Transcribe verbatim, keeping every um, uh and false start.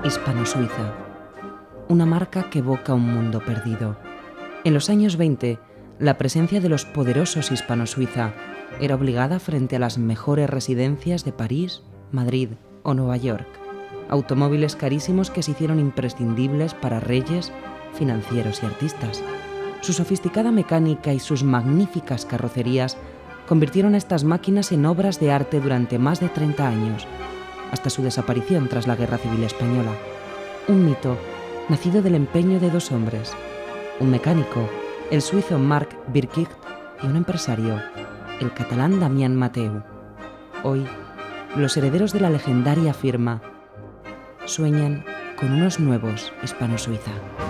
Hispano-Suiza, una marca que evoca un mundo perdido. En los años veinte, la presencia de los poderosos Hispano-Suiza era obligada frente a las mejores residencias de París, Madrid o Nueva York. Automóviles carísimos que se hicieron imprescindibles para reyes, financieros y artistas. Su sofisticada mecánica y sus magníficas carrocerías convirtieron a estas máquinas en obras de arte durante más de treinta años, hasta su desaparición tras la Guerra Civil Española. Un mito nacido del empeño de dos hombres, un mecánico, el suizo Marc Birkicht, y un empresario, el catalán Damián Mateu. Hoy, los herederos de la legendaria firma sueñan con unos nuevos Hispano-Suiza.